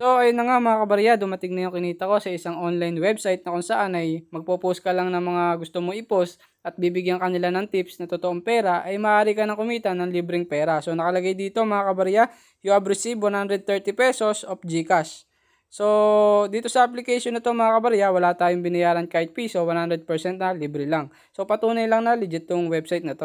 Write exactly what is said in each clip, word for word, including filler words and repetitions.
So ayun na nga mga kabarya, dumating na yung kinita ko sa isang online website na kung saan ay magpo-post ka lang ng mga gusto mo i-post at bibigyan ka nila ng tips na totoong pera ay maaari ka ng kumita ng libreng pera. So nakalagay dito mga kabarya, you have received one hundred thirty pesos of GCash. So dito sa application na to mga kabarya, wala tayong binayaran kahit piso, one hundred percent na libre lang. So patunay lang na legit tong website na to.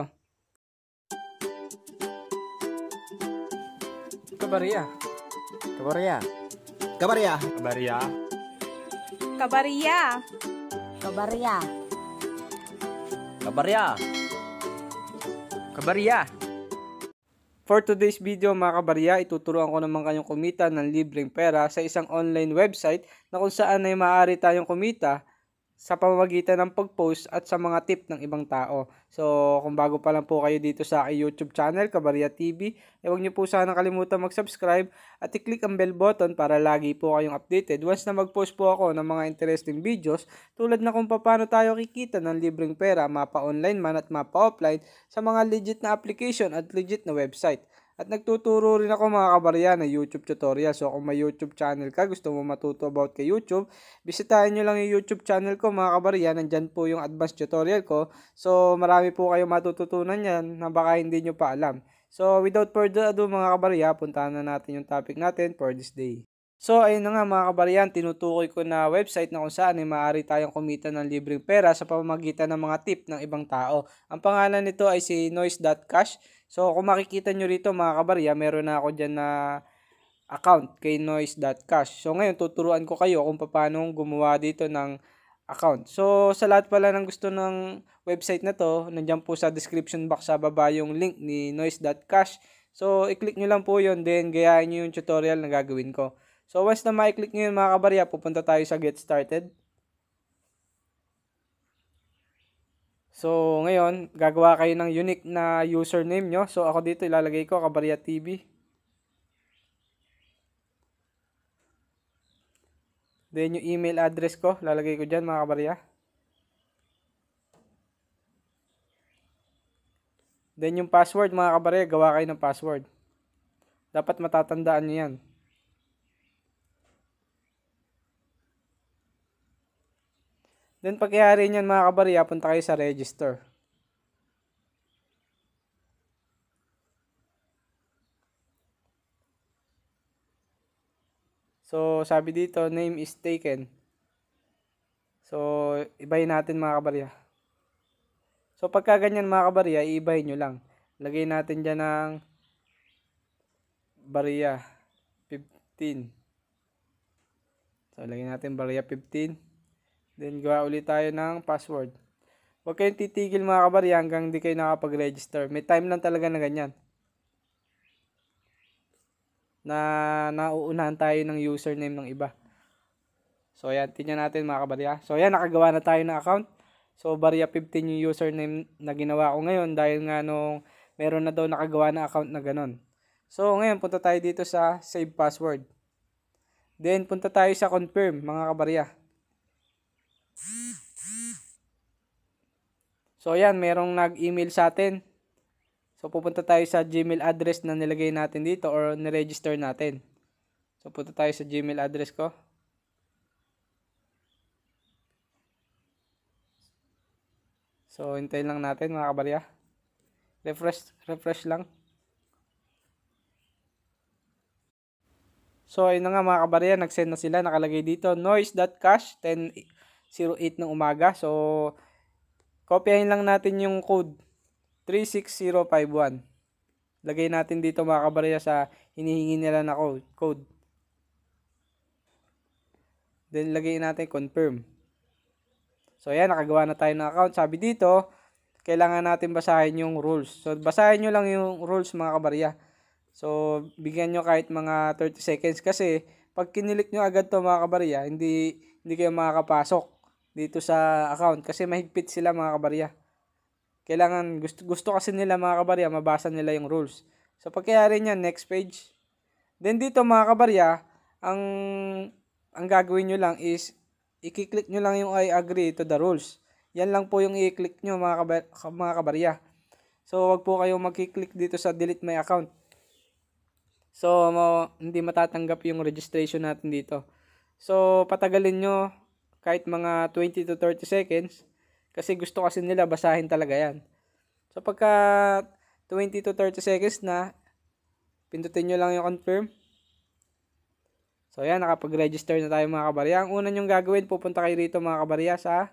Kabarya. Kabarya. Kabarya. Kabarya. Kabarya. Kabarya. Kabarya. Kabarya. For today's video mga kabarya, ituturuan ko naman kayong kumita ng libreng pera sa isang online website na kung saan ay maaari tayong kumita sa pamamagitan ng pag-post at sa mga tip ng ibang tao. So, kung bago pa lang po kayo dito sa aking YouTube channel, Kabarya T V, eh huwag niyo po sana kalimutan mag-subscribe at i-click ang bell button para lagi po kayong updated once na mag-post po ako ng mga interesting videos tulad na kung paano tayo kikita ng libreng pera, mapa-online man at mapa-offline sa mga legit na application at legit na website. At nagtuturo rin ako mga kabarya ng YouTube tutorial. So kung may YouTube channel ka, gusto mo matuto about kay YouTube, bisitahin nyo lang yung YouTube channel ko mga kabarya. Nandyan po yung advanced tutorial ko. So marami po kayong matututunan yan na baka hindi nyo pa alam. So without further ado mga kabarya, puntahan na natin yung topic natin for this day. So ayun na nga mga kabaryan, tinutukoy ko na website na kung saan ay maaari tayong kumita ng libreng pera sa pamamagitan ng mga tip ng ibang tao. Ang pangalan nito ay si noise dot cash. So kung makikita nyo rito mga kabarya, meron na ako dyan na account kay noise dot cash. So ngayon tuturuan ko kayo kung paano gumawa dito ng account. So sa lahat pala ng gusto ng website na to, nandiyan po sa description box sa baba yung link ni noise dot cash. So i-click nyo lang po yun, then gayahin nyo yung tutorial na gagawin ko. So once na ma-click nyo yun mga kabarya, pupunta tayo sa get started. So ngayon, gagawa kayo ng unique na username nyo. So ako dito ilalagay ko Kabarya T V. Then yung email address ko, lalagay ko dyan mga kabarya. Then yung password mga kabarya, gawa kayo ng password. Dapat matatandaan nyo yan. Then pagkayari niyan mga kabarya, punta kayo sa register. So sabi dito, name is taken. So ibahin natin mga kabarya. So pagka ganyan mga kabarya, iibahin nyo lang. Lagay natin dyan ng barya fifteen. So lagay natin barya fifteen. Then, gawa ulit tayo ng password. Huwag kayong titigil mga kabarya hanggang hindi kayo nakapag-register. May time lang talaga na ganyan. Na nauunahan tayo ng username ng iba. So, ayan. Tingnan natin mga kabarya. So, ayan. Nakagawa na tayo ng account. So, barya fifteen yung username na ginawa ko ngayon dahil nga nung meron na daw nakagawa na account na ganon. So, ngayon punta tayo dito sa save password. Then, punta tayo sa confirm mga kabarya. So ayan, merong nag-email sa atin. So pupunta tayo sa Gmail address na nilagay natin dito or niregister natin. So punta tayo sa Gmail address ko. So hintayin lang natin mga kabarya. Refresh, refresh lang. So ayun na nga mga kabarya, nag-send na sila, nakalagay dito noise dot cash ten oh eight ng umaga. So kopyahin lang natin yung code three six zero five one. Lagay natin dito mga kabarya sa hinihingi nila na code. Then lagay natin confirm. So ayan, nakagawa na tayo ng account. Sabi dito, kailangan natin basahin yung rules. So basahin nyo lang yung rules mga kabarya. So bigyan nyo kahit mga thirty seconds kasi pag kinilik nyo agad to mga kabarya, hindi, hindi kayo makakapasok dito sa account kasi mahigpit sila mga kabarya. Kailangan, gusto, gusto kasi nila mga kabarya, mabasa nila yung rules. So pagkayari niyan, next page. Then dito mga kabarya, ang, ang gagawin nyo lang is, i-click nyo lang yung I agree to the rules. Yan lang po yung i-click nyo mga, kabar, mga kabarya. So wag po kayong mag-click dito sa delete my account. So, mo, hindi matatanggap yung registration natin dito. So, patagalin nyo kahit mga twenty to thirty seconds kasi gusto kasi nila basahin talaga yan. So, pagka twenty to thirty seconds na, pindutin nyo lang yung confirm. So, yan, nakapag-register na tayo mga kabarya. Ang una nyong gagawin, pupunta kayo rito mga kabarya sa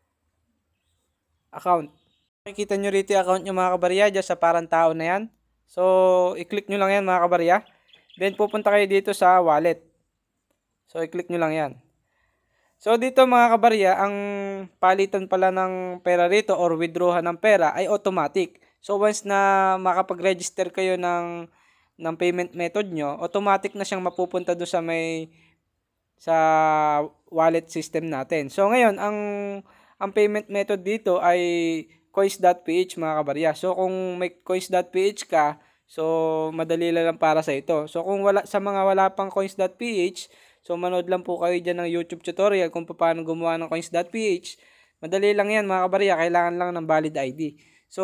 account. Makikita nyo rito yung account nyo mga kabarya dyan sa parang tao na yan. So, i-click nyo lang yan mga kabarya. Then, pupunta kayo dito sa wallet. So, i-click nyo lang yan. So, dito mga kabarya, ang palitan pala ng pera rito or withdrawhan ng pera ay automatic. So, once na makapag-register kayo ng, ng payment method nyo, automatic na siyang mapupunta doon sa may sa wallet system natin. So, ngayon, ang, ang payment method dito ay coins.ph mga kabarya. So, kung may coins.ph ka, so, madali lang para sa ito. So, kung wala, sa mga wala pang coins.ph, so, manood lang po kayo dyan ng YouTube tutorial kung paano gumawa ng coins.ph. Madali lang yan mga kabarya. Kailangan lang ng valid I D. So,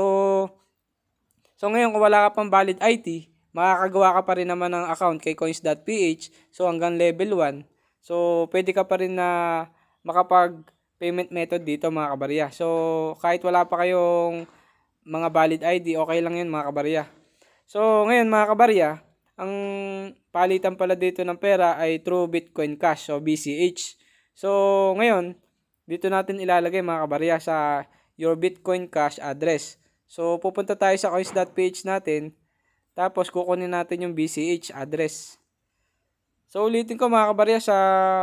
so ngayon kung wala ka pang valid I D, makakagawa ka pa rin naman ng account kay coins.ph. So, hanggang level one. So, pwede ka pa rin na makapag-payment method dito mga kabarya. So, kahit wala pa kayong mga valid I D, okay lang yun mga kabarya. So, ngayon mga kabarya, ang palitan pala dito ng pera ay through Bitcoin Cash o B C H. So, ngayon, dito natin ilalagay mga kabarya sa your Bitcoin Cash address. So, pupunta tayo sa coins.ph natin, tapos kukunin natin yung B C H address. So, ulitin ko mga kabarya, sa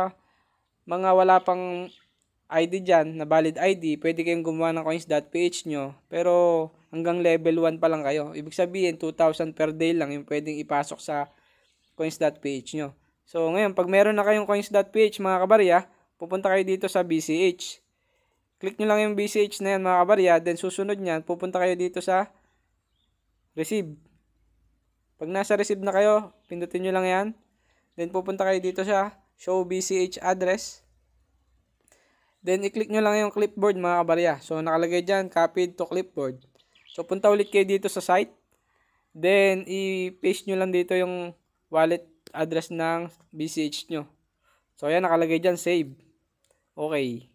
mga wala pang I D dyan, na valid I D, pwede kayong gumawa ng coins.ph nyo, pero hanggang level one pa lang kayo. Ibig sabihin, two thousand per day lang yung pwedeng ipasok sa coins.ph nyo. So, ngayon, pag meron na kayong coins.ph mga kabarya, pupunta kayo dito sa B C H. Click nyo lang yung B C H na yan mga kabarya, then susunod nyan, pupunta kayo dito sa receive. Pag nasa receive na kayo, pindutin nyo lang yan. Then, pupunta kayo dito sa show B C H address. Then, i-click nyo lang yung clipboard mga kabarya. So, nakalagay dyan, copied to clipboard. So, punta ulit kayo dito sa site. Then, i-paste nyo lang dito yung wallet address ng B C H nyo. So, ayan, nakalagay dyan, save. Okay.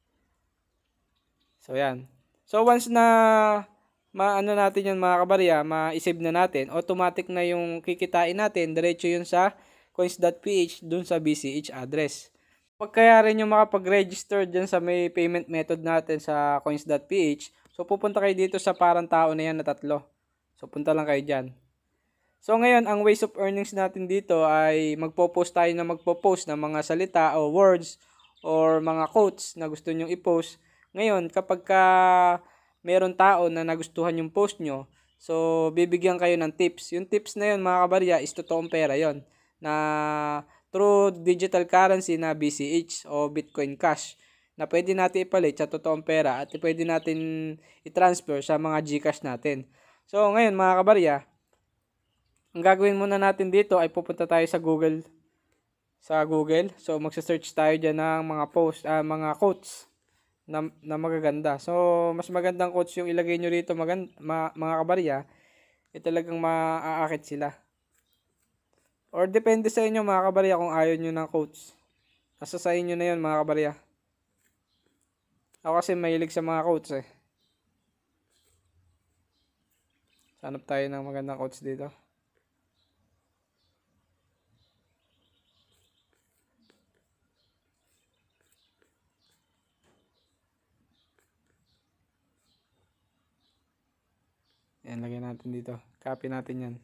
So, ayan. So, once na maano natin yan mga kabarya, ma-save na natin, automatic na yung kikitain natin, diretso yun sa coins.ph dun sa B C H address. Pag kaya rin yung makapag-register dyan sa may payment method natin sa coins.ph, so pupunta kayo dito sa parang tao na yan na tatlo. So punta lang kayo dyan. So ngayon, ang ways of earnings natin dito ay magpo-post tayo na magpo-post ng mga salita o words or mga quotes na gusto nyong i-post. Ngayon, kapag ka meron tao na nagustuhan yung post nyo, so bibigyan kayo ng tips. Yung tips na yun mga kabarya is totoong pera yon, na through digital currency na B C H o Bitcoin Cash, na pwede natin ipalit sa totoong pera at pwede natin i-transfer sa mga GCash natin. So ngayon mga kabarya, ang gagawin muna natin dito ay pupunta tayo sa Google. Sa Google. So magsa-search tayo diyan ng mga post, uh, mga quotes na, na magaganda. So mas magandang quotes yung ilagay nyo rito magand, ma, mga kabarya, eh talagang maaakit sila. Or depende sa inyo mga kabarya kung ayaw nyo ng quotes. Nasa sa inyo na yun mga kabarya. Ako kasi mahilig sa mga quotes eh. Hanap tayo ng magandang quotes dito. Yan, lagyan natin dito. Copy natin yan.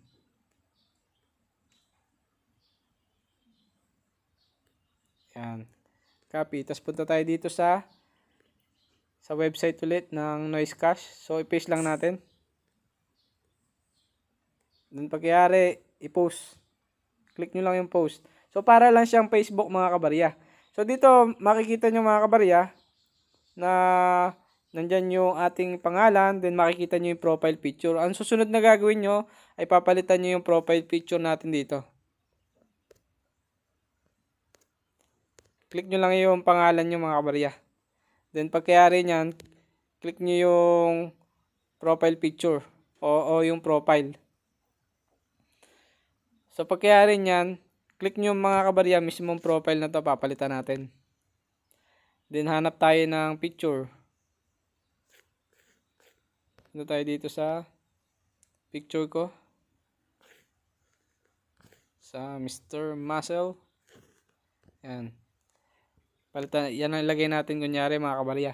Yan. Copy. Tapos punta tayo dito sa sa website ulit ng Noisecash. So, i-paste lang natin. Then, pagyari, i-post. Click nyo lang yung post. So, para lang siyang Facebook mga kabarya. So, dito, makikita nyo mga kabarya na nandyan yung ating pangalan, then makikita nyo yung profile picture. Ang susunod na gagawin nyo ay papalitan nyo yung profile picture natin dito. Click nyo lang yung pangalan nyo mga kabarya. Then pagkayari nyan, click nyo yung profile picture o, o yung profile. So So pagkayari niyan, click nyo mga kabarya, mismong profile na to, papalitan natin. Then hanap tayo ng picture. Ito tayo dito sa picture ko. Sa mister Muscle. Yan. Palitan, yan ang ilagay natin kunyari mga kabarya.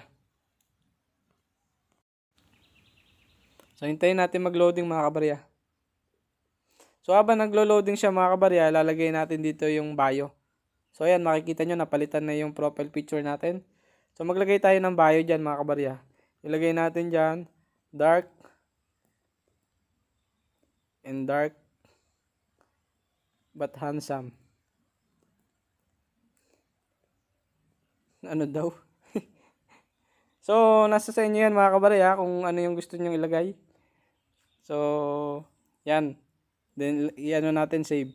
So hintayin natin mag-loading mga kabarya. So habang naglo-loading siya mga kabarya, lalagay natin dito yung bio. So ayan, makikita nyo napalitan na yung profile picture natin. So maglagay tayo ng bio dyan mga kabarya. Ilagay natin dyan, dark and dark but handsome. Ano daw? So nasa sa inyo yan mga kabarya kung ano yung gusto nyo ilagay. So yan. Then i-ano natin, save.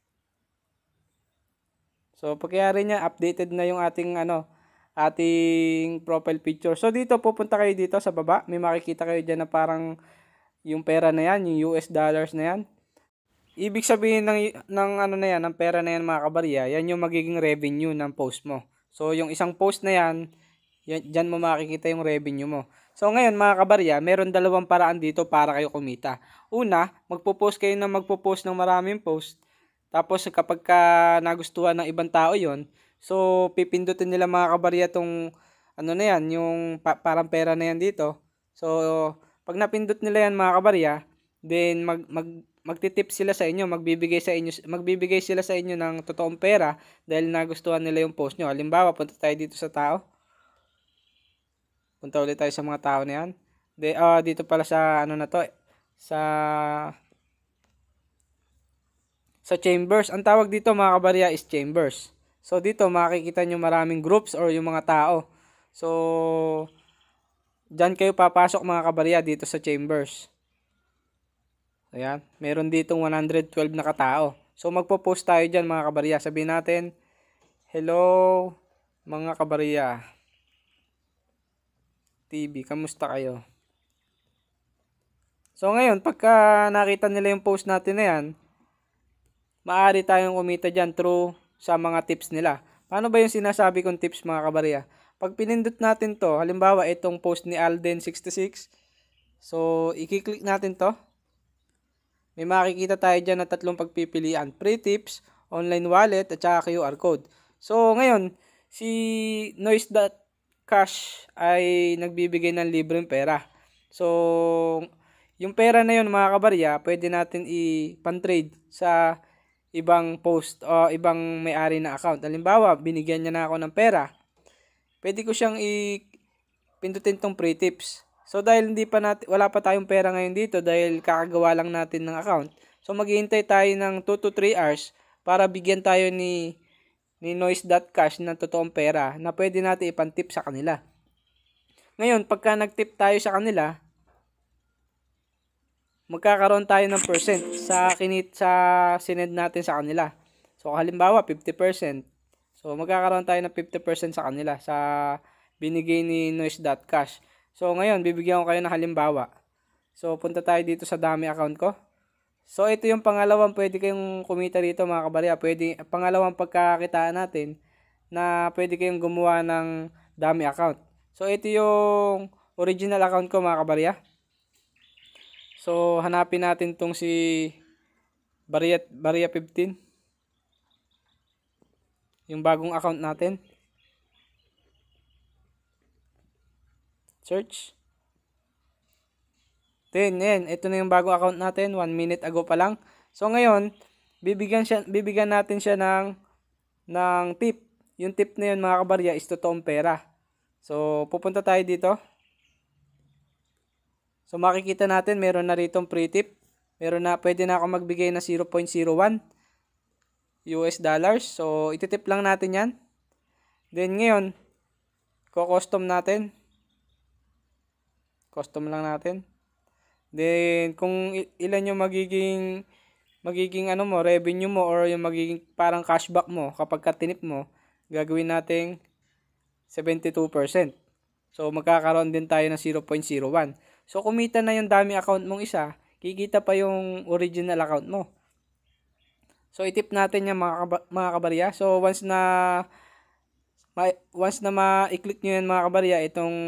So pagkayari niya, updated na yung ating ano, ating profile picture. So dito pupunta kayo dito sa baba, may makikita kayo diyan na parang yung pera na yan, yung U S dollars na yan. Ibig sabihin ng ng ano na yan, ng pera na yan mga kabarya, yan yung magiging revenue ng post mo. So yung isang post na yan, yan diyan mo makikita yung revenue mo. So ngayon mga kabarya, meron dalawang paraan dito para kayo kumita. Una, magpo-post kayo ng magpo-post ng maraming post. Tapos kapag ka nagustuhan ng ibang tao yon, so pipindutin nila mga kabarya tong ano na yan, yung pa parang pera na yan dito. So pag napindot nila yan mga kabarya, then mag, mag magtitip sila sa inyo, magbibigay sa inyo magbibigay sila sa inyo ng totoong pera dahil nagustuhan nila yung post nyo. Halimbawa, punta tayo dito sa tao. Punta ulit tayo sa mga tao na yan. De, uh, dito pala sa ano na to, sa sa chambers. Ang tawag dito mga kabarya is chambers. So dito makikita nyo maraming groups or yung mga tao. So dyan kayo papasok mga kabarya dito sa chambers. Ayan, meron ditong one hundred twelve na katao. So magpo-post tayo dyan mga kabarya. Sabihin natin, hello mga kabarya T V, kamusta kayo? So ngayon, pagka nakita nila yung post natin na yan, maaari tayong kumita dyan through sa mga tips nila. Paano ba yung sinasabi kong tips mga kabarya? Pag pinindot natin to, halimbawa itong post ni Alden sixty-six, so i-click natin to. May makikita tayo dyan na tatlong pagpipilian. Free tips, online wallet, at saka Q R code. So ngayon, si Noise.Cash ay nagbibigay ng libreng pera. So yung pera na yun mga kabarya, pwede natin i-pan-trade sa ibang post o ibang may-ari na account. Halimbawa, binigyan niya na ako ng pera. Pwede ko siyang i-pindutin tong free tips. So dahil hindi pa natin, wala pa tayong pera ngayon dito dahil kakagawa lang natin ng account. So maghihintay tayo ng two to three hours para bigyan tayo ni ni Noise.Cash ng totoong pera na pwede natin ipantip sa kanila. Ngayon, pagka nagtip tayo sa kanila, magkakaroon tayo ng percent sa kinit sa sinend natin sa kanila. So halimbawa fifty percent. So magkakaroon tayo ng fifty percent sa kanila sa binigay ni Noise.Cash. So ngayon bibigyan ko kayo ng halimbawa. So punta tayo dito sa dami account ko. So ito yung pangalawang pwede kayong kumita dito mga kabarya. Pwede pangalawang pagkakakitaan natin na pwede kayong gumawa ng dami account. So ito yung original account ko mga kabarya. So hanapin natin tong si Barya Barya fifteen. Yung bagong account natin. Search. Then, yan, ito na yung bagong account natin, one minute ago pa lang. So ngayon, bibigyan siya bibigyan natin siya ng ng tip. Yung tip na yun mga kabarya is totoong pera. So pupunta tayo dito. So makikita natin meron na rito free tip. Meron na, pwede na ako magbigay na zero point zero one U S dollars. So ititip lang natin yan. Then ngayon, ko-custom natin. Custom lang natin. Then kung ilan yung magiging magiging ano mo, revenue mo or yung magiging parang cashback mo kapag ka tinip mo, gagawin nating seventy-two percent. So magkakaroon din tayo ng zero point zero one. So kumita na yung dami account mong isa, kikita pa yung original account mo. So, itip natin yan mga, kaba, mga kabarya. So, once na ma, once na ma-click nyo yan mga kabarya, itong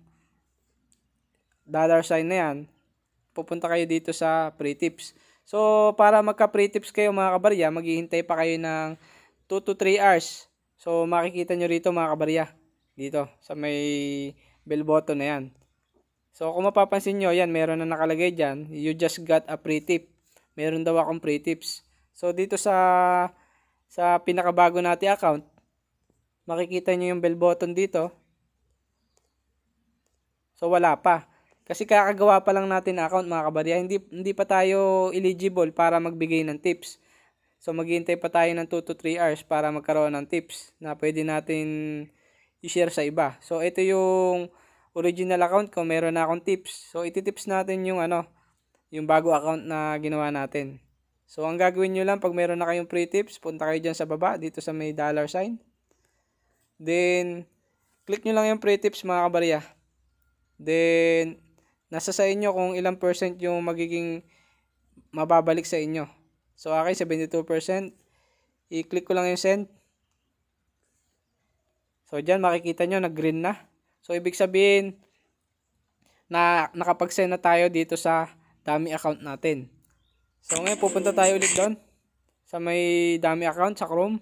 dollar sign na yan, pupunta kayo dito sa free tips. So, para magka-free tips kayo mga kabarya, maghihintay pa kayo ng two to three hours. So, makikita nyo rito mga kabarya. Dito, sa may bell button na yan. So, kung mapapansin nyo, yan, meron na nakalagay dyan. You just got a free tip. Meron daw akong free tips. So, dito sa sa pinakabago natin account, makikita nyo yung bell button dito. So, wala pa. Kasi kakagawa pa lang natin account mga kabarya. Hindi, hindi pa tayo eligible para magbigay ng tips. So, maghihintay pa tayo ng two to three hours para magkaroon ng tips na pwede natin i-share sa iba. So, ito yung original account ko. Meron na akong tips. So, iti-tips natin yung ano, yung bago account na ginawa natin. So, ang gagawin nyo lang pag meron na kayong free tips, punta kayo dyan sa baba, dito sa may dollar sign. Then, click nyo lang yung free tips mga kabarya. Then, nasa sa inyo kung ilang percent yung magiging mababalik sa inyo. So, akin, seventy-two percent. I-click ko lang yung send. So, dyan makikita nyo, nag-green na. So, ibig sabihin, na nakapag-send na tayo dito sa dummy account natin. So, ngayon, pupunta tayo ulit doon sa may dummy account sa Chrome.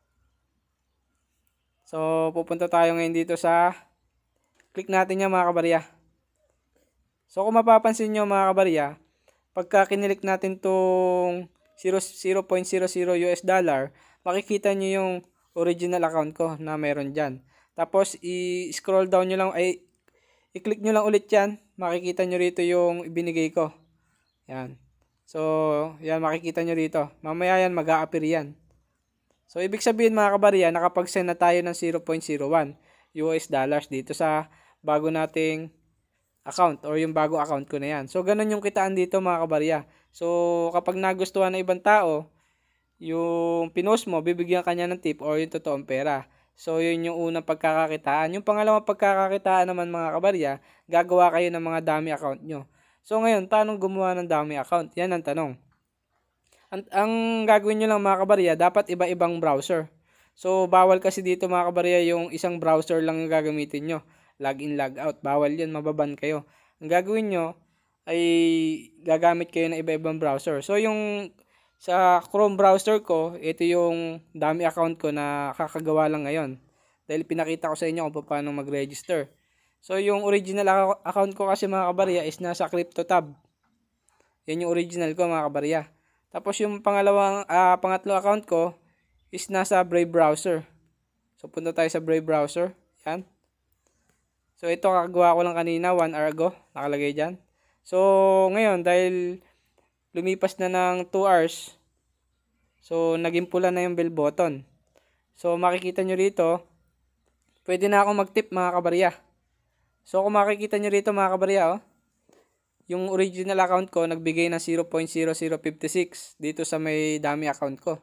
So, pupunta tayo ngayon dito sa, click natin yan mga kabarya. So, kung mapapansin nyo mga kabarya, pagka kinilik natin tong zero point zero zero U S dollar, makikita nyo yung original account ko na meron dyan. Tapos, i-scroll down nyo lang, ay, i-click nyo lang ulit yan. Makikita nyo rito yung ibinigay ko. Yan. So, yan, makikita nyo rito. Mamaya yan, mag-a-appear yan. So, ibig sabihin mga kabarya, nakapag-send na tayo ng zero point zero one U S dollars dito sa bago nating account or yung bago account ko na yan. So, ganun yung kitaan dito mga kabarya. So, kapag nagustuhan ng ibang tao, yung pinost mo, bibigyan kanya ng tip or yung totoong pera. So, yun yung unang pagkakakitaan. Yung pangalawang pagkakakitaan naman mga kabarya, gagawa kayo ng mga dummy account nyo. So, ngayon, paano gumawa ng dummy account? Yan ang tanong. Ang, ang gagawin nyo lang mga kabarya, dapat iba-ibang browser. So, bawal kasi dito mga kabarya yung isang browser lang yung gagamitin nyo. Login, log out. Bawal yan, mababan kayo. Ang gagawin nyo ay gagamit kayo ng iba-ibang browser. So, yung sa Chrome browser ko, ito yung dummy account ko na kakagawa lang ngayon. Dahil pinakita ko sa inyo kung paano mag-register. So, yung original account ko kasi mga kabarya is nasa CryptoTab. Yan yung original ko mga kabarya. Tapos yung pangalawang, uh, pangatlo account ko is nasa Brave browser. So, punta tayo sa Brave browser. Yan. So, ito kakagawa ko lang kanina, one hour ago. Nakalagay dyan. So, ngayon, dahil lumipas na ng two hours, so, naging pula na yung bell button. So, makikita nyo rito, pwede na akong mag-tip mga kabarya. So, kung makikita nyo rito mga kabarya, oh, yung original account ko, nagbigay ng zero point zero zero five six dito sa may dummy account ko.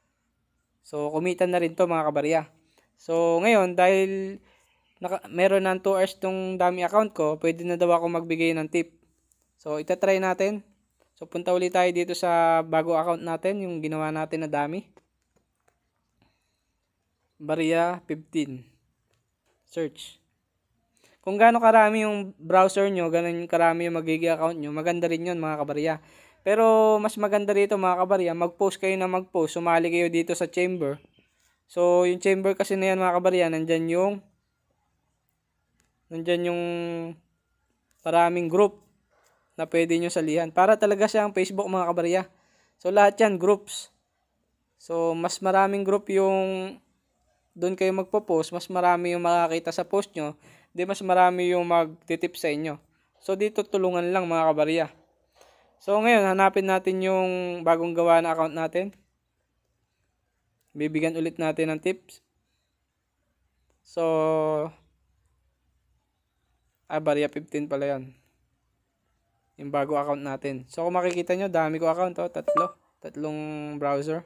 So, kumita na rin to mga kabarya. So, ngayon, dahil naka, meron ng two hours tong dummy account ko, pwede na daw ako magbigay ng tip. So, itatry natin. So, punta ulit tayo dito sa bago account natin, yung ginawa natin na dummy. Barya fifteen. Search. Kung gaano karami yung browser nyo, ganun karami yung magiging account nyo, maganda rin yun mga kabarya. Pero mas maganda rito mga kabarya, mag-post kayo na mag-post, sumali kayo dito sa chamber. So yung chamber kasi na yan mga kabarya, nandyan yung, nandyan yung maraming group na pwede nyo salihan. Para talaga siyang Facebook mga kabarya. So lahat yan, groups. So mas maraming group yung doon kayo magpo-post, mas marami yung makakita sa post nyo, di mas marami yung magtitip sa inyo. So, dito tulungan lang mga kabarya. So, ngayon, hanapin natin yung bagong gawa na account natin. Bibigyan ulit natin ng tips. So, ah, Barya fifteen pala yan. Yung bago account natin. So, kung makikita nyo, dami ko account. Oh, tatlo. Tatlong browser.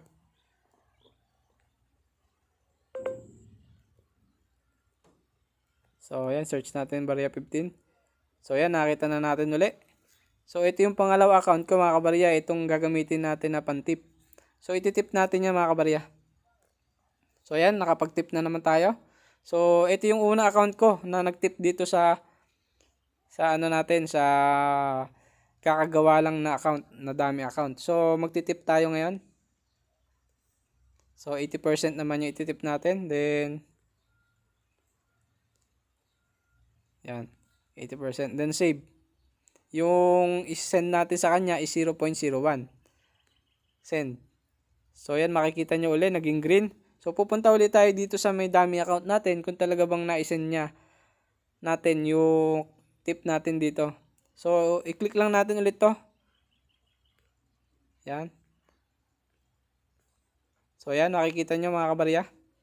So, ayan, search natin Barya fifteen. So, ayan, nakita na natin uli. So, ito yung pangalawa account ko mga kabarya. Itong gagamitin natin na pantip. So, ititip natin yan mga kabarya. So, ayan, nakapag-tip na naman tayo. So, ito yung una account ko na nag-tip dito sa sa ano natin, sa kakagawa lang na account, na dami account. So, magtitip tayo ngayon. So, eighty percent naman yung ititip natin. Then, yan, eighty percent. Then, save. Yung is-send natin sa kanya is zero point zero one. Send. So, yan, makikita nyo ulit, naging green. So, pupunta ulit tayo dito sa may dami account natin kung talaga bang na-send niya natin yung tip natin dito. So, i-click lang natin ulit to. Yan. So, yan, makikita nyo mga kabarya.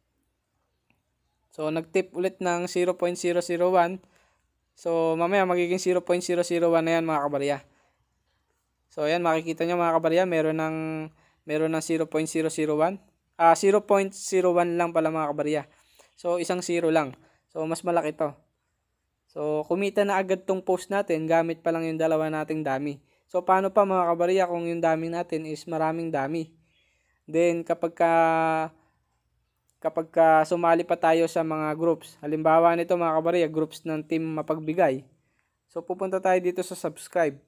So, nag-tip ulit ng zero point zero zero one. So, mamaya magiging zero point zero zero one na yan mga kabarya. So, yan, makikita nyo mga kabarya, meron ng, meron ng zero point zero zero one. Ah, zero point zero one lang pala mga kabarya. So, isang zero lang. So, mas malaki to. So, kumita na agad tong post natin gamit pa lang yung dalawa nating dami. So, paano pa mga kabarya kung yung dami natin is maraming dami? Then, kapag ka, kapag ka sumali pa tayo sa mga groups, halimbawa nito mga kabarya, groups ng team mapagbigay. So, pupunta tayo dito sa subscribe.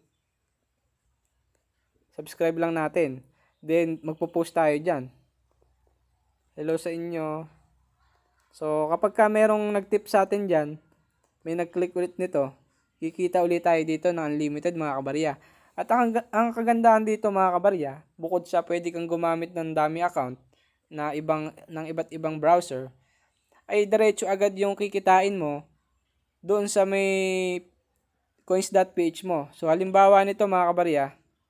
Subscribe lang natin. Then, magpo-post tayo dyan. Hello sa inyo. So, kapag ka merong nag-tip sa atin dyan, may nag-click ulit nito, kikita ulit tayo dito ng unlimited mga kabarya. At ang, ang kagandahan dito mga kabarya, bukod sa pwede kang gumamit ng dami account na ibang, ng iba't ibang browser, ay diretso agad yung kikitain mo doon sa may coins dot p h mo. So, halimbawa nito mga kabarya,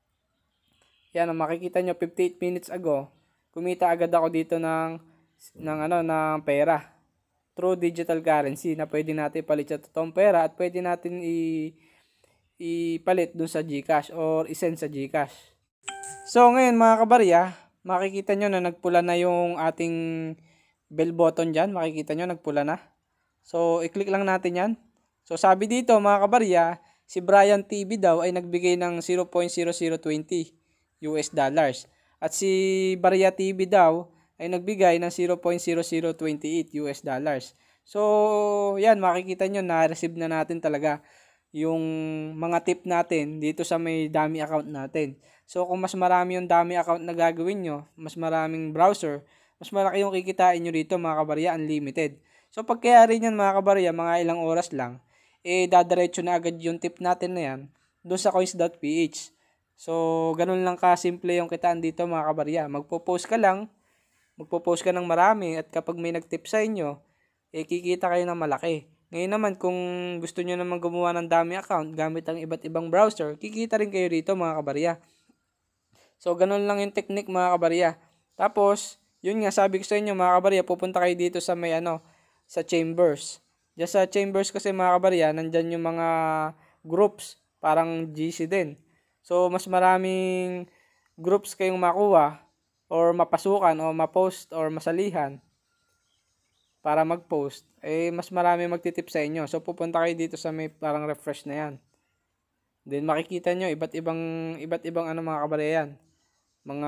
yan, makikita nyo fifty-eight minutes ago, kumita agad ako dito ng ng ano ng pera through digital currency na pwede natin ipalit sa totoong pera at pwede natin i ipalit dun sa GCash or i-send sa GCash. So ngayon mga kabarya, makikita nyo na nagpula na yung ating bell button dyan. Makikita nyo nagpula na. So i-click lang natin yan. So sabi dito mga kabarya, si Brian T V daw ay nagbigay ng zero point zero zero two zero U S dollars. At si Barya T V daw ay nagbigay ng zero point zero zero two eight U S dollars. So, yan, makikita nyo na receive na natin talaga yung mga tip natin dito sa may dami account natin. So, kung mas marami yung dami account na gagawin nyo, mas maraming browser, mas malaki yung kikitain nyo dito mga kabarya, unlimited. So, pagkayari nyan mga kabarya, mga ilang oras lang, eh, dadiretso na agad yung tip natin na yan doon sa coins dot p h. So, ganun lang ka-simple yung kitaan dito mga kabarya. Magpo-post ka lang, magpo-post ka ng marami at kapag may nag-tip sa inyo, eh kikita kayo ng malaki. Ngayon naman, kung gusto nyo naman gumawa ng dami account gamit ang iba't ibang browser, kikita rin kayo dito mga kabarya. So, ganun lang yung technique mga kabarya. Tapos, yun nga, sabi ko sa inyo mga kabarya, pupunta kayo dito sa may ano, sa chambers. Diyan sa chambers kasi mga kabarya, nandyan yung mga groups, parang G C din. So, mas maraming groups kayong makuha or mapasukan o mapost or masalihan para mag-post, eh mas marami magtitip sa inyo. So, pupunta kayo dito sa may parang refresh na yan. Then, makikita nyo, iba't ibang, iba't ibang ano mga kabarya yan. Mga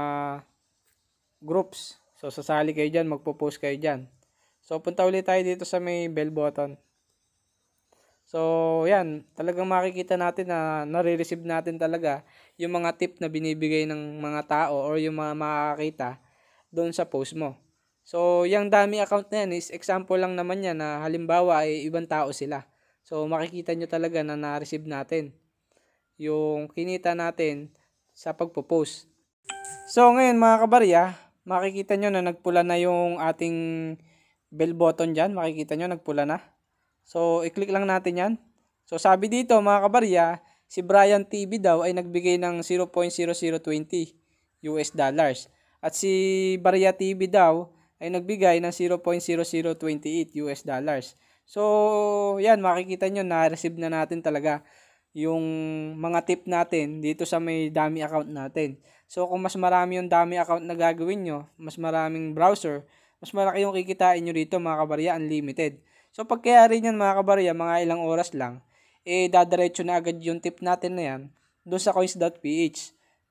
groups. So, sasali kayo dyan, magpo-post kayo dyan. So, punta ulit tayo dito sa may bell button. So, yan. Talagang makikita natin na nare-receive natin talaga yung mga tip na binibigay ng mga tao or yung mga makakita doon sa post mo. So, yung dami account na yan is example lang naman yan na halimbawa ay ibang tao sila. So, makikita nyo talaga na na-receive natin yung kinita natin sa pagpo-post. So, ngayon mga kabarya, makikita nyo na nagpula na yung ating bell button dyan. Makikita nyo nagpula na. So, i-click lang natin yan. So, sabi dito mga kabarya, si Brian T V daw ay nagbigay ng zero point zero zero two zero U S dollars. At si Barya T V daw ay nagbigay ng zero point zero zero two eight U S dollars. So, yan, makikita nyo na receive na natin talaga yung mga tip natin dito sa may dami account natin. So, kung mas marami yung dami account na gagawin nyo, mas maraming browser, mas malaki yung kikitain nyo dito mga kabarya, unlimited. So, pagkayari nyan mga kabarya, mga ilang oras lang, eh, dadiretso na agad yung tip natin na yan doon sa coins dot p h.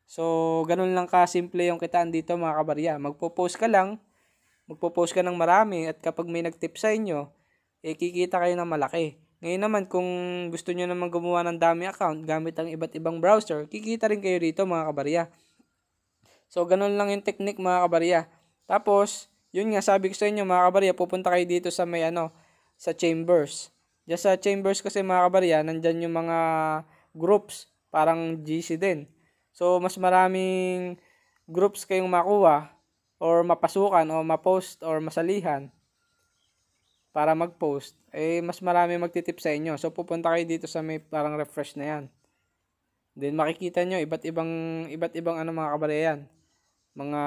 So, ganun lang kasimple yung kitaan dito mga kabarya. Magpo-post ka lang, magpo-post ka ng marami at kapag may nag-tip sa inyo, eh kikita kayo ng malaki. Ngayon naman kung gusto nyo naman gumawa ng dami account gamit ang iba't ibang browser, kikita rin kayo dito mga kabarya. So, ganun lang yung technique mga kabarya. Tapos, yun nga sabi ko sa inyo mga kabarya, pupunta kayo dito sa may ano, sa Chambers. Diyan sa Chambers kasi mga kabarya, nandyan yung mga groups, parang G C din. So, mas maraming groups kayong makuha or mapasukan o mapost or masalihan para mag-post, eh mas marami magtitip sa inyo. So, pupunta kayo dito sa may parang refresh na yan. Then, makikita nyo, iba't ibang, iba't ibang ano mga kabarya yan. Mga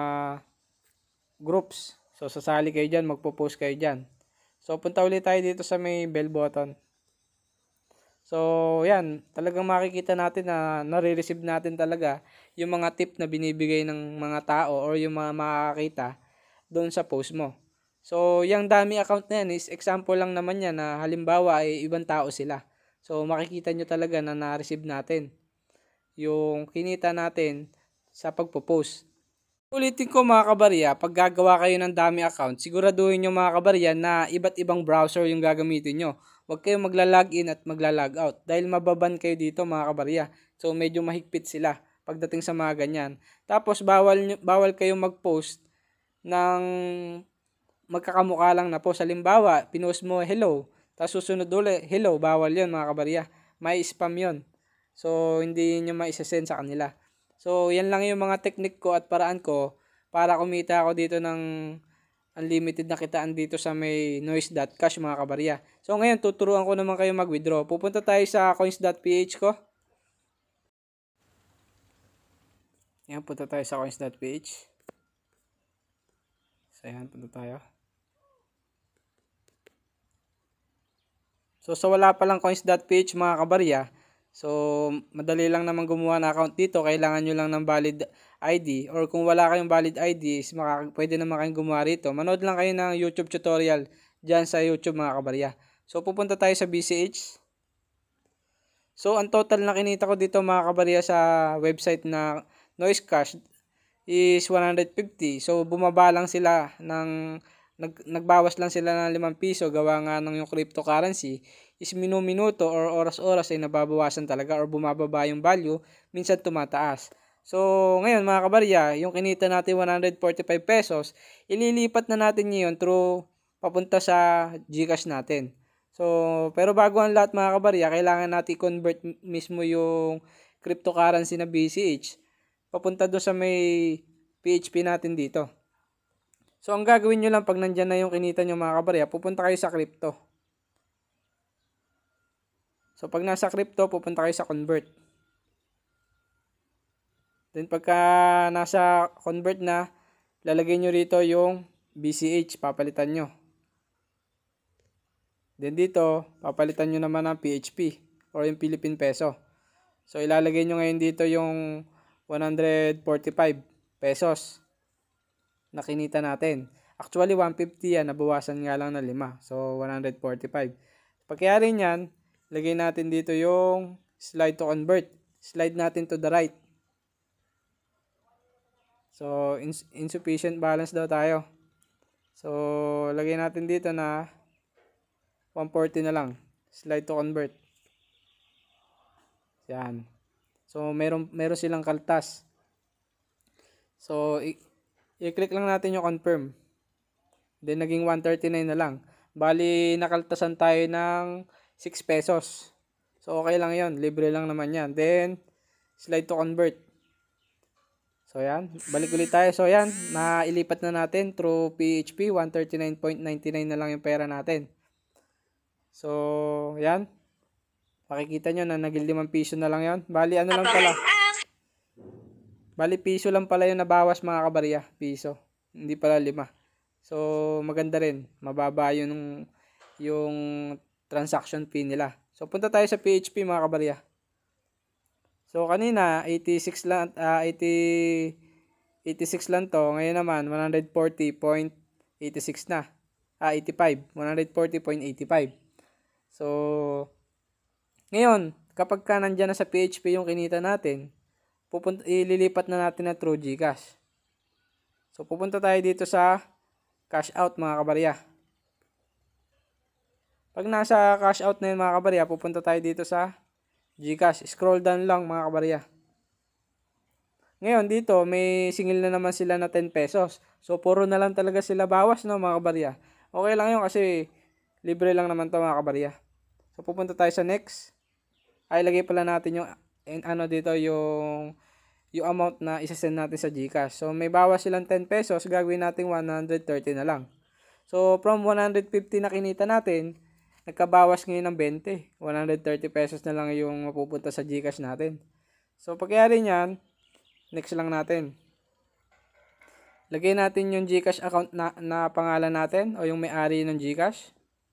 groups. So, sasali kayo dyan, magpo-post kayo dyan. So, punta ulit tayo dito sa may bell button. So, yan. Talagang makikita natin na nare-receive natin talaga yung mga tip na binibigay ng mga tao or yung mga makakita doon sa post mo. So, yung dami account na yan is example lang naman yan na halimbawa ay ibang tao sila. So, makikita nyo talaga na na-receive natin yung kinita natin sa pagpo-post. Ulitin ko mga kabarya, pag gagawa kayo ng dami account, siguraduhin nyo mga kabarya na iba't ibang browser yung gagamitin nyo. Huwag kayong magla-login at magla-logout dahil mababan kayo dito mga kabarya. So medyo mahigpit sila pagdating sa mga ganyan. Tapos bawal, bawal kayong mag-post ng magkakamukha lang na post. Halimbawa, pinost mo hello, tapos susunod ulit hello, bawal yun mga kabarya. May spam yun. So hindi nyo maisasend sa kanila. So, yan lang yung mga technique ko at paraan ko para kumita ako dito ng unlimited na kitaan dito sa may noise dot cash mga kabarya. So, ngayon, tuturuan ko naman kayo mag-withdraw. Pupunta tayo sa coins dot p h ko. Yan, punta tayo sa coins dot p h. So, yan, punta tayo. So, sa wala palang coins dot p h mga kabarya, so, madali lang naman gumawa ng account dito. Kailangan nyo lang ng valid I D. Or kung wala kayong valid I D, is makaka- pwede naman kayong gumawa rito. Manood lang kayo ng YouTube tutorial dyan sa YouTube mga kabarya. So, pupunta tayo sa B C H. So, ang total na kinita ko dito mga kabarya sa website na Noisecash is one hundred fifty. So, bumaba lang sila ng... Nag, nagbawas lang sila ng limang piso gawa nga ng yung cryptocurrency is minu-minuto or oras-oras ay nababawasan talaga or bumababa yung value, minsan tumataas. So, ngayon mga kabarya, yung kinita natin one hundred forty-five pesos, ililipat na natin yun through papunta sa GCash natin. So, pero bago ang lahat mga kabarya, kailangan natin convert mismo yung cryptocurrency na B C H papunta doon sa may P H P natin dito. So, ang gagawin nyo lang pag nandyan na yung kinita nyo mga kabarya, pupunta kayo sa crypto. So, pag nasa crypto, pupunta kayo sa convert. Then, pagka nasa convert na, lalagay nyo rito yung B C H, papalitan nyo. Then, dito, papalitan nyo naman ng P H P or yung Philippine Peso. So, ilalagay nyo ngayon dito yung one hundred forty-five pesos na kinita natin. Actually, one hundred fifty yan. Nabawasan nga lang na lima. So, one hundred forty-five. Pagkayari niyan, lagay natin dito yung slide to convert. Slide natin to the right. So, ins- insufficient balance daw tayo. So, lagay natin dito na one forty na lang. Slide to convert. Yan. So, meron, meron silang kaltas. So, i- i-click lang natin yung confirm. Then, naging one thirty-nine na lang. Bali, nakaltasan tayo ng six pesos. So, okay lang yon. Libre lang naman yan. Then, slide to convert. So, yan. Balik ulit tayo. So, yan. Nailipat na natin through P H P. one thirty-nine point nine nine na lang yung pera natin. So, yan. Makikita nyo na naging limang piso na lang yon. Bali, ano lang pala. Bali, piso lang pala yung nabawas mga kabarya. Piso. Hindi pala lima. So, maganda rin. Mababa yung, yung transaction fee nila. So, punta tayo sa P H P mga kabarya. So, kanina, eighty-six lang, uh, eighty, eighty-six lang to. Ngayon naman, one forty point eight six na. Ah, eighty-five. one forty point eight five. So, ngayon, kapag ka nandyan na sa P H P yung kinita natin, pupunta, ililipat na natin na through GCash. So, pupunta tayo dito sa cash out mga kabarya. Pag nasa cash out na yun mga kabarya, pupunta tayo dito sa GCash. Scroll down lang mga kabarya. Ngayon dito, may singil na naman sila na ten pesos. So, puro na lang talaga sila bawas, no mga kabarya. Okay lang yun kasi libre lang naman to mga kabarya. So, pupunta tayo sa next. Ay, lagay pala natin yung ano dito, yung yung amount na isa-send natin sa GCash. So, may bawas silang ten pesos, gagawin natin one hundred thirty na lang. So, from one hundred fifty na kinita natin, nagkabawas ngayon ng twenty. one hundred thirty pesos na lang yung mapupunta sa GCash natin. So, pagyari niyan, next lang natin. Lagay natin yung GCash account na, na pangalan natin o yung may-ari ng GCash.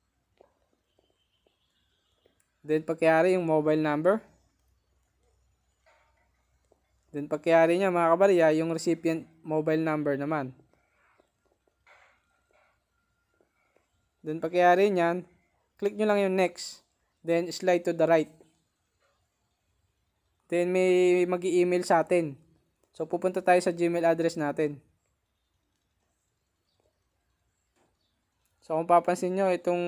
Then, pagyari yung mobile number. Then, pagkayari niya mga kabarya, yung recipient mobile number naman. Then, pagkayari niyan, click nyo lang yung next. Then, slide to the right. Then, may mag-i-email sa atin. So, pupunta tayo sa Gmail address natin. So, kung papansin nyo, itong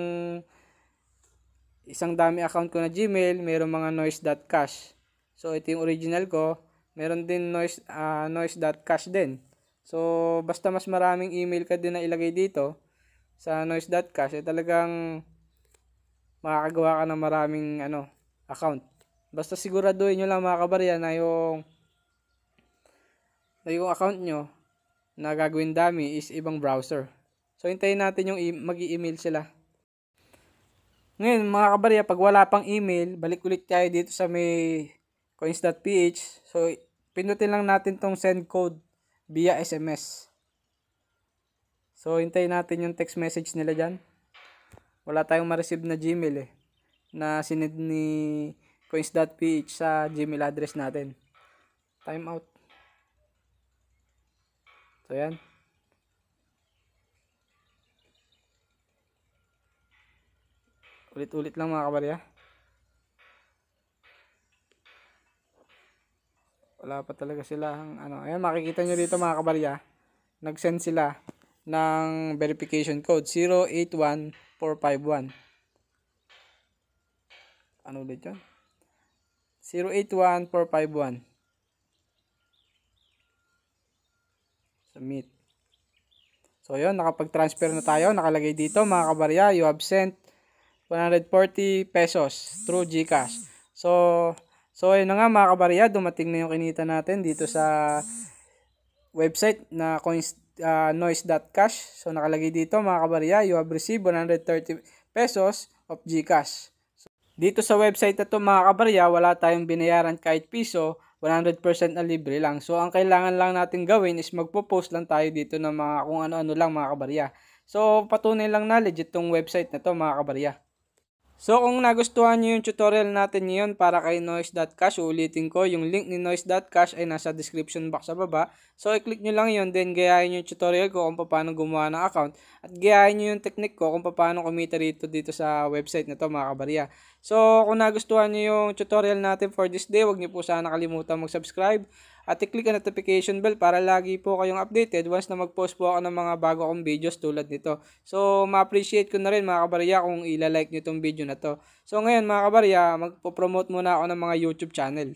isang dami account ko na Gmail, mayroong mga noise.cash. So, ito yung original ko. Meron din noise, uh, noise.cash din. So, basta mas maraming email ka din na ilagay dito sa noise.cash, eh talagang makakagawa ka ng maraming ano, account. Basta siguraduhin nyo lang mga kabarya na yung, na yung account nyo na gagawin dami is ibang browser. So, hintayin natin yung e- mag-i-email sila. Ngayon, mga kabarya, pag wala pang email, balik ulit tayo dito sa may coins.ph. So, pinutin lang natin tong send code via S M S. So, hintayin natin yung text message nila dyan. Wala tayong ma-receive na Gmail eh, na sinend ni coins.ph sa Gmail address natin. Time out. So, yan. Ulit-ulit lang mga kabarya. Wala pa talaga sila ang ano. Ayan, makikita nyo dito mga kabarya. Nag-send sila ng verification code zero eight one four five one. Ano ulit yun? zero eight one four five one. Submit. So yun, nakapag-transfer na tayo. Nakalagay dito mga kabarya, you have sent one hundred forty pesos through GCash. So, So, ayun na nga mga kabarya, dumating na yung kinita natin dito sa website na coins, uh, noise.cash. So, nakalagay dito mga kabarya, you have received one hundred thirty pesos of GCash. So, dito sa website na to mga kabarya, wala tayong binayaran kahit piso, one hundred percent na libre lang. So, ang kailangan lang natin gawin is magpo-post lang tayo dito ng mga kung ano-ano lang mga kabarya. So, patunay lang na legit tong website na to mga kabarya. So, kung nagustuhan nyo yung tutorial natin ngayon para kay noise.cash, ulitin ko, yung link ni noise.cash ay nasa description box sa baba. So, i-click nyo lang yun, then gayahin nyo yung tutorial ko kung paano gumawa ng account. At gayahin nyo yung technique ko kung paano kumita rito dito sa website na to mga kabarya. So, kung nagustuhan nyo yung tutorial natin for this day, huwag nyo po sana kalimutan mag-subscribe. At i-click ang notification bell para lagi po kayong updated once na mag-post po ako ng mga bago kong videos tulad nito. So, ma-appreciate ko na rin mga kabarya kung ila-like nyo itong video na to. So, ngayon mga kabarya, magpo-promote muna ako ng mga YouTube channel.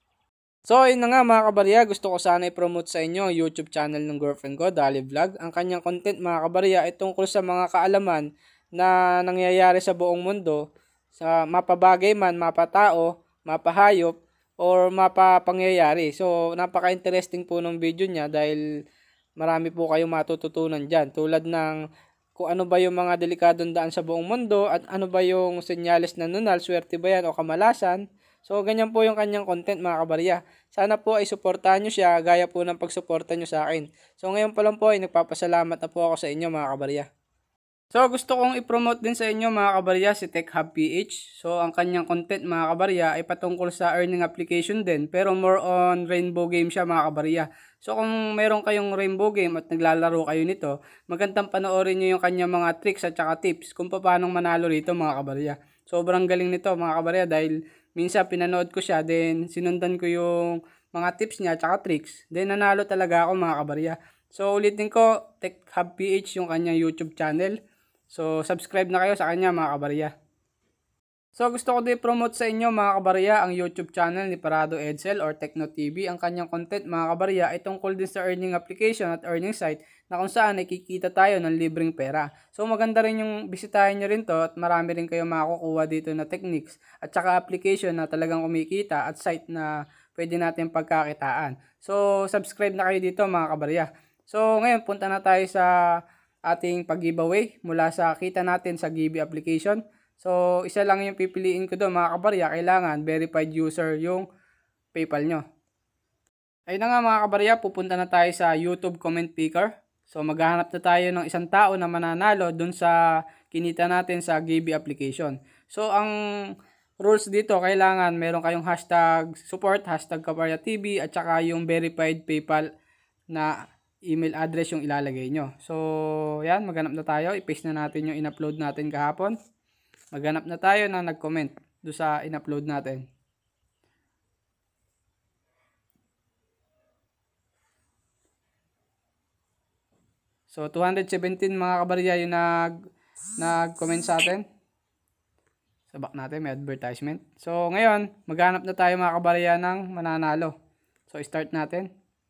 So, yun na nga mga kabarya, gusto ko sana i-promote sa inyo ang YouTube channel ng girlfriend ko, Dali Vlog. Ang kanyang content mga kabarya ay tungkol sa mga kaalaman na nangyayari sa buong mundo, sa mapabagay man, mapatao, mapahayop, or mapapangyayari. So, napaka-interesting po ng video niya dahil marami po kayong matututunan dyan. Tulad ng kung ano ba yung mga delikadong daan sa buong mundo at ano ba yung senyales na nunal, swerte ba yan o kamalasan. So, ganyan po yung kanyang content mga kabarya. Sana po ay suportahan nyo siya gaya po ng pagsuporta nyo sa akin. So, ngayon pa lang po ay nagpapasalamat na po ako sa inyo mga kabarya. So, gusto kong i-promote din sa inyo mga kabarya si TechHub P H. So, ang kanyang content mga kabarya ay patungkol sa earning application din. Pero more on rainbow game siya mga kabarya. So, kung meron kayong rainbow game at naglalaro kayo nito, magandang panoorin nyo yung kanyang mga tricks at saka tips kung paano manalo rito mga kabarya. Sobrang galing nito mga kabarya dahil minsan pinanood ko siya, then sinundan ko yung mga tips niya at tricks, then nanalo talaga ako mga kabarya. So ulitin ko, Tech Hub P H yung kanyang YouTube channel. So subscribe na kayo sa kanya mga kabarya. So gusto ko din promote sa inyo mga kabarya ang YouTube channel ni Parado Edsel or Techno T V. Ang kanyang content mga kabarya ay tungkol din sa earning application at earning site na kung saan nakikita tayo ng libreng pera. So maganda rin yung bisitahin nyo rin to at marami rin kayong makakukuha dito na techniques at saka application na talagang kumikita at site na pwede natin pagkakitaan. So subscribe na kayo dito mga kabarya. So ngayon punta na tayo sa ating pag-giveaway mula sa kita natin sa Gibby application. So, isa lang yung pipiliin ko doon mga kabarya. Kailangan verified user yung PayPal nyo. Ayun na nga mga kabarya, pupunta na tayo sa YouTube comment picker. So, maghahanap na tayo ng isang tao na mananalo doon sa kinita natin sa Gibby application. So, ang rules dito, kailangan meron kayong hashtag support, hashtag Kabarya T V, at saka yung verified PayPal na email address yung ilalagay nyo. So, yan, maghanap na tayo. I-paste na natin yung in-upload natin kahapon. Maghanap na tayo na nag-comment doon sa in-upload natin. So, two hundred seventeen mga kabarya yung nag, nag-comment sa atin. Sa back natin, may advertisement. So, ngayon, maghanap na tayo mga kabarya ng mananalo. So, start natin.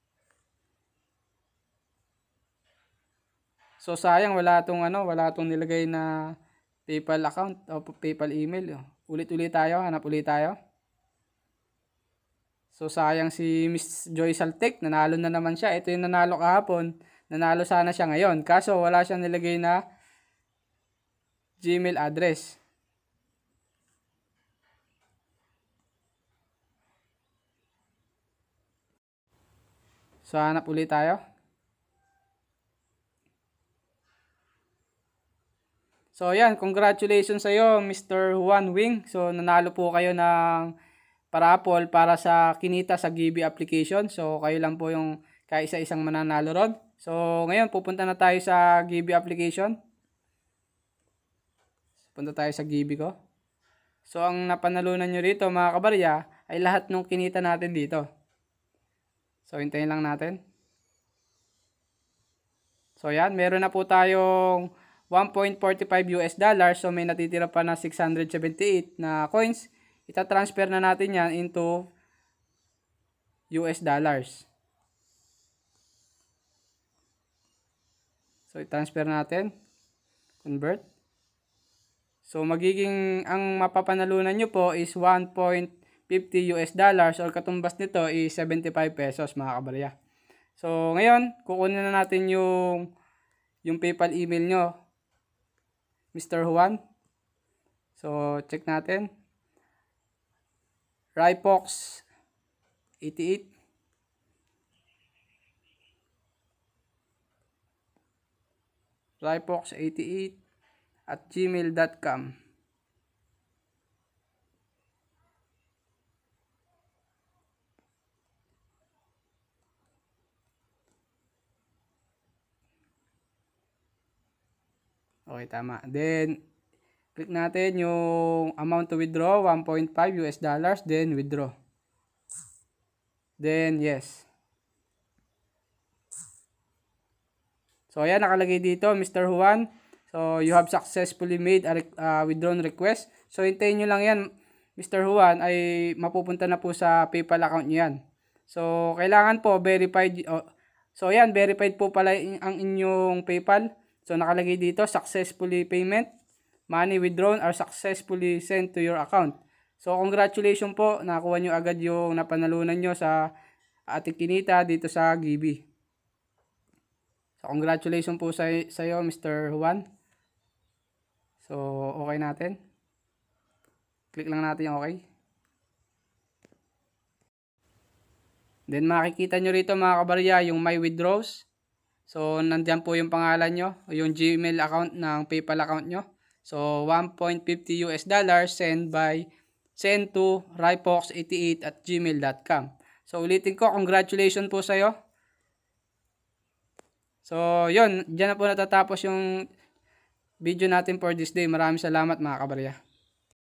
So, sayang, wala tong ano, wala tong nilagay na PayPal account o PayPal email. Ulit-ulit tayo, hanap ulit tayo. So sayang si Miss Joy Saltek, nanalo na naman siya. Ito yung nanalo kahapon. Nanalo sana siya ngayon. Kaso wala siyang nilagay na Gmail address. So hanap ulit tayo. So yan, congratulations sa iyo Mister Juan Wing. So nanalo po kayo ng parapol para sa kinita sa Gibby application. So kayo lang po yung kaisa-isang mananalo ron. So ngayon pupunta na tayo sa Gibby application. Punta tayo sa Gibby ko. So ang napanalunan nyo rito mga kabarya ay lahat ng kinita natin dito. So hintayin lang natin. So yan, meron na po tayong one point four five U S dollars. So may natitira pa na six hundred seventy-eight na coins. Ita-transfer na natin yan into U S dollars. So i-transfer natin. Convert. So magiging ang mapapanalunan nyo po is one point five zero U S dollars or katumbas nito is seventy-five pesos mga kabarya. So ngayon, kukunin na natin yung yung PayPal email nyo. Mister Juan. So, check natin. Rypox eighty-eight. Rypox eighty-eight at gmail dot com. Okay, tama. Then, click natin yung amount to withdraw, one point five U S dollars, then withdraw. Then, yes. So, ayan, nakalagay dito, Mister Juan. So, you have successfully made a uh, withdrawn request. So, hintayin nyo lang yan, Mister Juan, ay mapupunta na po sa PayPal account nyo yan. So, kailangan po verified. Oh, so, ayan, verified po pala ang inyong PayPal. So, nakalagay dito, successfully payment, money withdrawn or successfully sent to your account. So, congratulations po, nakakuha nyo agad yung napanalunan nyo sa ating kinita dito sa Gibby. So, congratulations po sa, sa iyo, Mister Juan. So, okay natin. Click lang natin yung okay. Then, makikita nyo rito mga kabarya, yung my withdraws. So, nandyan po yung pangalan nyo, yung Gmail account ng PayPal account nyo. So, one point five zero U S dollars send by send to rypox eighty-eight at gmail dot com. So, ulitin ko, congratulations po sa'yo. So, yun, dyan na po natatapos yung video natin for this day. Maraming salamat mga kabarya.